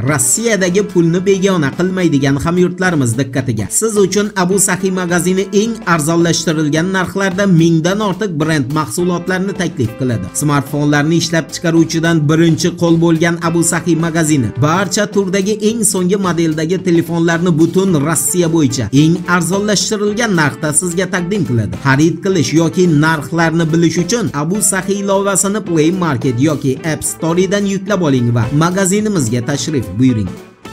Rossiyadagi pulni begona qilmaydigan hamyurtlarimiz diqqatiga. Siz uchun Abu Sahi magazini eng arzonlashtirilgan narxlarda mingdan ortiq brend mahsulotlarni taklif qiladi. Smartfonlarni ishlab chiqaruvchidan birinchi qo'l bo'lgan Abu Sahi magazini barcha turdagi eng so'nggi modeldagi telefonlarni butun Rossiya bo'yicha eng arzonlashtirilgan narxda sizga taqdim qiladi. Xarid qilish yoki narxlarni bilish uchun Abu Sahi ilovasini Play Market yoki App Store'dan yuklab oling va magazinimizga tashrif buyuring.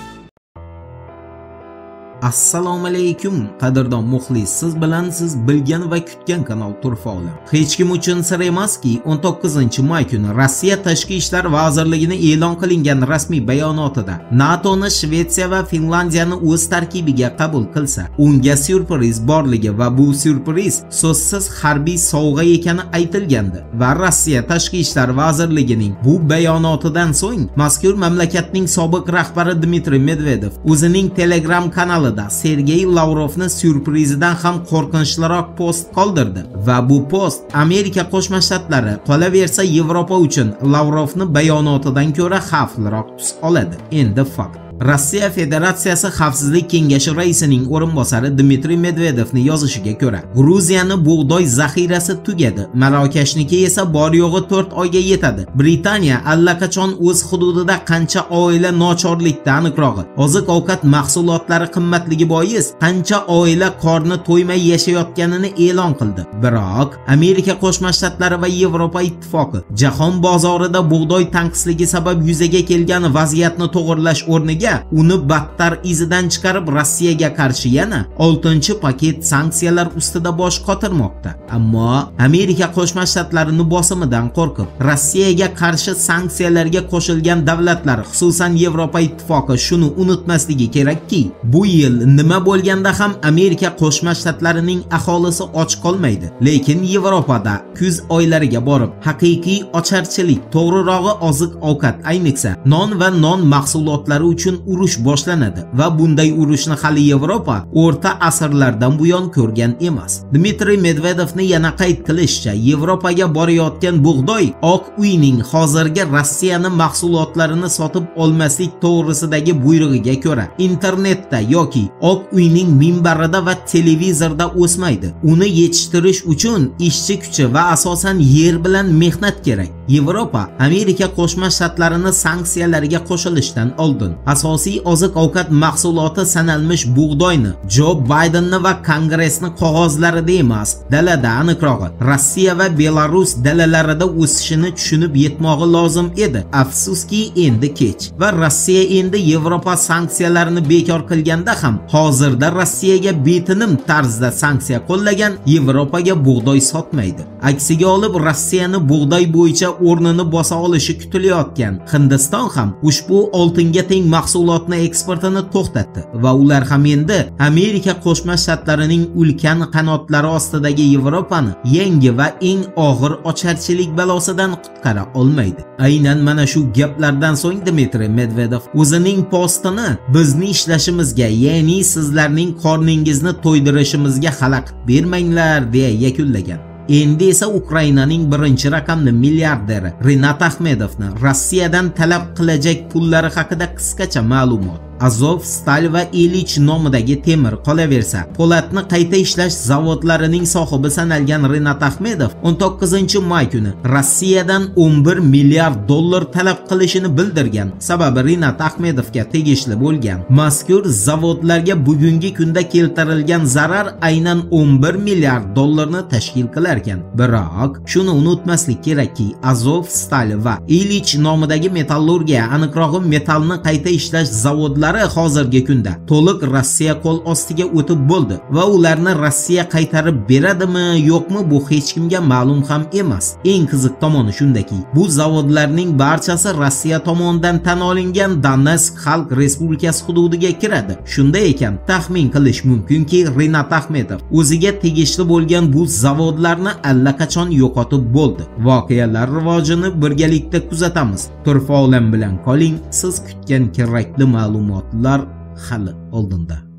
Assalomu alaykum qadrdon muxlis, siz bilan siz bilgan va kutgan kanal Turfaoli. Hech kim uchun sir emaski, 19-may kuni Rossiya Tashqi ishlar vazirligining e'lon qilingan rasmiy bayonotida NATOni Shvetsiya va Finlandiyani o'z tarkibiga qabul qilsa, unga syurpriz borligi va bu syurpriz so'zsiz harbiy sovg'a ekani aytilgandi va Rossiya Tashqi ishlar vazirligining bu bayonotidan so'ng mazkur mamlakatning sobiq rahbari Dmitriy Medvedev o'zining Telegram kanalida Sergey Lavrovni syurprizidan ham qo'rqinchliroq post qoldirdi va bu post Amerika Qo'shma Shtatlari, qolaversa Yevropa uchun Lavrovni bayonotidan ko'ra xavfliroq tus oladi. Endi fakt. Rossiya Federatsiyasi Xavfsizlik kengashi raisining o'rinbosari Dmitriy Medvedevning yozishiga ko'ra, Gruziyani bug'doy zaxirasi tugadi, Marokashniki esa bor yo'g'i 4 oyga yetadi. Britaniya allaqachon o'z hududida qancha oila nochorlikda, aniqrog'i, oziq-ovqat mahsulotlari qimmatligi bois qancha oila qorni to'ymay yashayotganini e'lon qildi. Biroq Amerika Qo'shma Shtatlari va Yevropa Ittifoqi jahon bozorida bug'doy tanqisligi sabab yuzaga kelgan vaziyatni to'g'irlash o'rniga uni battar izidan chiqarib Rossiyaga qarshi yana 6-paket sanksiyalar ustida bosh qotirmoqda. Ammo Amerika Qo'shma Shtatlarining bosimidan qo'rqib, Rossiyaga qarshi sanksiyalarga qo'shilgan davlatlar, xususan Yevropa Ittifoqi shuni unutmasligi kerakki, bu yil nima bo'lganda ham Amerika Qo'shma Shtatlarining aholisi och qolmaydi. Lekin Yevropada kuz oylariga borib, haqiqiy ocharchilik, to'g'rirog'i oziq-ovqat, ayniqsa non va non mahsulotlari uchun urush boshlanadi va bunday urushni hali Yevropa o'rta asrlardan buyon ko'rgan emas. Dmitriy Medvedevning yana qayd qilishicha, Yevropaga borayotgan bug'doy Oq uyning hozirgi Rossiyaning mahsulotlarini sotib olmaslik to'g'risidagi buyrug'iga ko'ra internetda yoki Oq uyning minbarida va televizorda o'smaydi. Uni yetishtirish uchun ishchi kuchi va asosan yer bilan mehnat kerak. Yevropa Amerika Qo'shma Shtatlarini sanksiyalarga qo'shilishdan oldin asosiy oziq-ovqat mahsuloti sanalmish bug'doyni Jo Baydenni va Kongressni qog'ozlarida emas, dalada, aniqrog'i Rossiya va Belarus dalalarida o'sishini tushunib yetmog'i lozim edi. Afsuski endi kech va Rossiya endi Yevropa sanksiyalarini bekor qilganda ham hozirda Rossiyaga betinim tarzda sanksiya qo'llagan Yevropaga bug'doy sotmaydi. Aksiga olib Rossiyani bug'doy bo'yicha o'rnini bosa olishi kutilayotgan Hindiston ham ushbu oltinga teng mahsulotni eksportini to'xtatdi va ular ham endi Amerika Qo'shma Shtatlarining ulkan qanotlari ostidagi Yevropani yangi va eng og'ir ocharchilik balosidan qutqara olmaydi. Aynan mana shu gaplardan so'ng Dmitriy Medvedev o'zining postini bizni ishlashimizga, ya'ni sizlarning qorningizni to'ydirishimizga xalaqit bermanglar deya yakunlagan. Endi esa Ukrainaning birinchi raqamli milliarderi Rinat Akhmedovni Rossiyadan talab qilajak pullari haqida qisqacha ma'lumot. Azovstal va Ilich nomidagi temir, qolaversa po'latni qayta ishlash zavodlarining sohibi sanalgan Rinat Akhmedov 19-may kuni Rossiyadan 11 milliard dollar talab qilishini bildirgan. Sababi Rinat Akhmedovga tegishli bo'lgan mazkur zavodlarga bugungi kunda keltirilgan zarar aynan 11 milliard dollarni tashkil qilar ekan. Biroq shuni unutmaslik kerakki, Azovstal va Ilich nomidagi metallurgiya, aniqrog'i metallni qayta ishlash zavodlari hozirgi kunda to'liq Rossiya qo'l ostiga o'tib bo'ldi va ularni Rossiya qaytarib beradimi, yo'qmi, bu hech kimga ma'lum ham emas. Eng qiziq tomoni shundaki, bu zavodlarning barchasi Rossiya tomonidan tan olingan Donetsk Xalq Respublikasi hududiga kiradi. Shunday ekan, taxmin qilish mumkinki, Rinat Akhmedov o'ziga tegishli bo'lgan bu zavodlarni allaqachon yo'qotib bo'ldi. Voqealar rivojini birgalikda kuzatamiz. Turfa olam bilan qoling, siz kutgan kerakli ma'lumotlar hali oldinda.